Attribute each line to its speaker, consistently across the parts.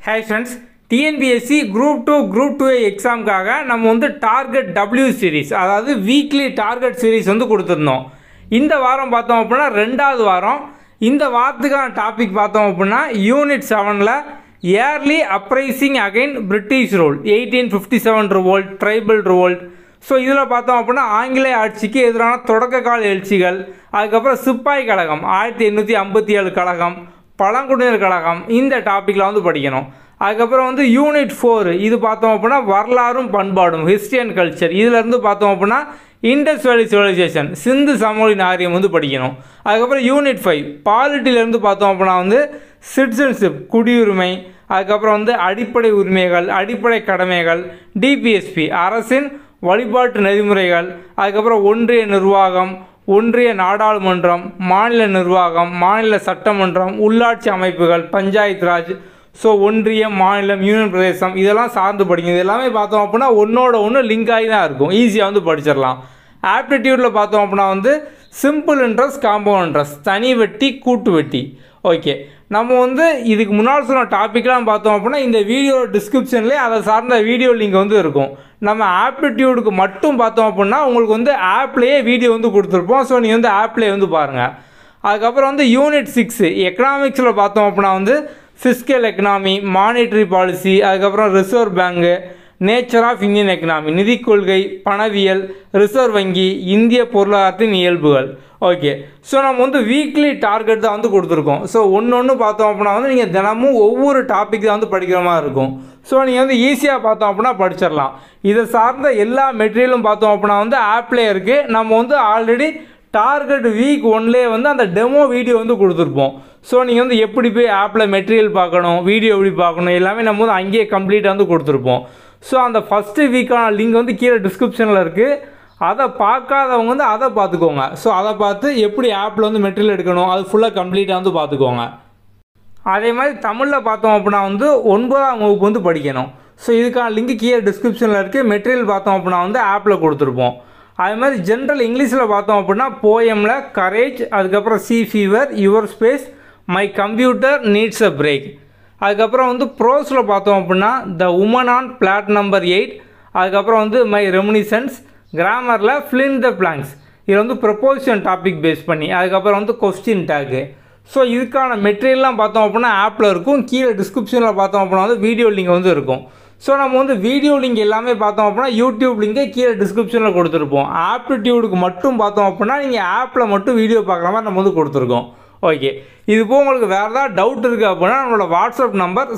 Speaker 1: Hi friends, TNPSC Group 2 Group 2 எக்ஸாமுக்காக நம்ம வந்து டார்கெட் W சீரிஸ் அதாவது வீக்லி டார்கெட் சீரிஸ் வந்து கொடுத்துருந்தோம். இந்த வாரம் பார்த்தோம் அப்படின்னா ரெண்டாவது வாரம். இந்த வாரத்துக்கான டாபிக் பார்த்தோம் அப்படின்னா யூனிட் 7ல் early uprising again British rule 1857 revolt tribal revolt. So இதில் பார்த்தோம் அப்படின்னா ஆங்கிலேய ஆட்சிக்கு எதிரான தொடக்க கால எழுச்சிகள், அதுக்கப்புறம் சிப்பாய் கழகம் 1857 கழகம், பழங்குடியினர் கழகம், இந்த டாப்பிக்கில் வந்து படிக்கணும். அதுக்கப்புறம் வந்து யூனிட் 4 இது பார்த்தோம் அப்படின்னா வரலாறும் பண்பாடும் ஹிஸ்ட்ரி அண்ட் கல்ச்சர். இதிலேருந்து பார்த்தோம் அப்படின்னா இண்டஸ் வேலி சிவிலைசேஷன் சிந்து சமவெளி நாகரிகம் வந்து படிக்கணும். அதுக்கப்புறம் யூனிட் 5 பாலிட்டிலேருந்து பார்த்தோம் அப்படின்னா வந்து சிட்டிசன்ஷிப் குடியுரிமை, அதுக்கப்புறம் வந்து அடிப்படை உரிமைகள் அடிப்படை கடமைகள், டிபிஎஸ்பி அரசின் வழிபாட்டு நெறிமுறைகள், அதுக்கப்புறம் ஒன்றிய நிர்வாகம், ஒன்றிய நாடாளுமன்றம், மாநில நிர்வாகம், மாநில சட்டமன்றம், உள்ளாட்சி அமைப்புகள், பஞ்சாயத்து ராஜ், ஸோ ஒன்றியம், மாநிலம், யூனியன் பிரதேசம், இதெல்லாம் சார்ந்து படிக்கும். இது எல்லாமே பார்த்தோம் அப்படின்னா ஒன்றோட ஒன்று லிங்க் ஆகி தான் இருக்கும், ஈஸியாக வந்து படிச்சிடலாம். ஆப்டிடியூடில் பார்த்தோம் அப்படின்னா வந்து சிம்பிள் இன்ட்ரெஸ்ட், காம்பவுண்ட் இன்ட்ரெஸ்ட், தனி வட்டி, கூட்டு வட்டி. ஓகே, நம்ம வந்து இதுக்கு முன்னாடி சொன்ன டாப்பிக்லாம் பார்த்தோம் அப்படின்னா இந்த வீடியோ டிஸ்கிரிப்ஷன்லேயே அதை சார்ந்த வீடியோ லிங்க் வந்து இருக்கும். நம்ம ஆப்டிடியூடுக்கு மட்டும் பார்த்தோம் அப்படின்னா உங்களுக்கு வந்து ஆப்லேயே வீடியோ வந்து கொடுத்துருப்போம். ஸோ நீங்கள் வந்து ஆப்லேயே வந்து பாருங்கள். அதுக்கப்புறம் வந்து யூனிட் 6 எக்கனாமிக்ஸில் பார்த்தோம் அப்படின்னா வந்து ஃபிஸ்கல் எக்கனாமி, மானிட்டரி பாலிசி, அதுக்கப்புறம் reserve bank, nature of Indian economy, நிதி கொள்கை, பணவியல், ரிசர்வ் வங்கி, இந்திய பொருளாதாரத்தின் இயல்புகள். ஓகே, ஸோ நம்ம வந்து வீக்லி டார்கெட் தான் வந்து கொடுத்துருக்கோம். ஸோ ஒன்று பார்த்தோம் அப்படின்னா வந்து நீங்கள் தினமும் ஒவ்வொரு டாபிக் தான் வந்து படிக்கிற மாதிரி இருக்கும். ஸோ நீங்கள் வந்து ஈஸியாக பார்த்தோம் அப்படின்னா படிச்சிடலாம். இதை சார்ந்த எல்லா மெட்டீரியலும் பார்த்தோம் அப்படின்னா வந்து ஆப்லேயே இருக்குது. நம்ம வந்து ஆல்ரெடி டார்கெட் வீக் 1லேயே வந்து அந்த டெமோ வீடியோ வந்து கொடுத்துருப்போம். ஸோ நீங்கள் வந்து எப்படி போய் ஆப்பில் மெட்டீரியல் பார்க்கணும், வீடியோ எப்படி பார்க்கணும், எல்லாமே நம்ம வந்து அங்கேயே கம்ப்ளீட்டாக வந்து கொடுத்துருப்போம். ஸோ அந்த ஃபஸ்ட்டு வீக்கான லிங்க் வந்து கீழே டிஸ்கிரிப்ஷனில் இருக்குது. அதை பார்க்காதவங்க வந்து அதை பார்த்துக்கோங்க. ஸோ அதை பார்த்து எப்படி ஆப்பில் வந்து மெட்டீரியல் எடுக்கணும் அது ஃபுல்லாக கம்ப்ளீட்டாக வந்து பார்த்துக்கோங்க. அதே மாதிரி தமிழில் பார்த்தோம் அப்படின்னா வந்து 9ஆம் வகுப்பு வந்து படிக்கணும். ஸோ இதுக்கான லிங்க் கீழே டிஸ்கிரிப்ஷனில் இருக்குது. மெட்டீரியல் பார்த்தோம் அப்படின்னா வந்து ஆப்பில் கொடுத்துருப்போம். அதே மாதிரி ஜென்ரல் இங்கிலீஷில் பார்த்தோம் அப்படின்னா போயமில் கரேஜ், அதுக்கப்புறம் sea fever, your space, my computer needs a break. அதுக்கப்புறம் வந்து ப்ரோஸில் பார்த்தோம் அப்படின்னா the woman on platform number 8, அதுக்கப்புறம் வந்து மை ரெமினிசன்ஸ். கிராமரில் ஃபில் த பிளாங்க்ஸ், இது வந்து ப்ரொபோசிஷன் டாபிக் பேஸ் பண்ணி, அதுக்கப்புறம் வந்து கொஸ்டின் டேக்கு. ஸோ இதுக்கான மெட்டீரியல்லாம் பார்த்தோம் அப்படின்னா ஆப்பில் இருக்கும். கீழே டிஸ்கிரிப்ஷனில் பார்த்தோம் அப்படின்னா வந்து வீடியோ லிங்க் வந்து இருக்கும். ஸோ நம்ம வந்து வீடியோ லிங்க் எல்லாமே பார்த்தோம் அப்படின்னா யூடியூப் லிங்கை கீழே டிஸ்கிரிப்ஷனில் கொடுத்துருப்போம். ஆப்டிடியூடுக்கு மட்டும் பார்த்தோம் அப்படின்னா நீங்கள் ஆப்பில் மட்டும் வீடியோ பார்க்குற மாதிரி நம்ம வந்து கொடுத்துருக்கோம். ஓகே, இது போக உங்களுக்கு வேறு ஏதாவது டவுட் இருக்குது அப்படின்னா நம்மளோட வாட்ஸ்அப் நம்பர்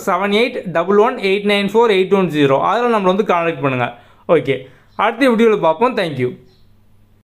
Speaker 1: 7811894810 அதில் நம்மளை வந்து கான்டாக்ட் பண்ணுங்கள். ஓகே, அடுத்த வீடியோவில் பார்ப்போம். தேங்க்யூ.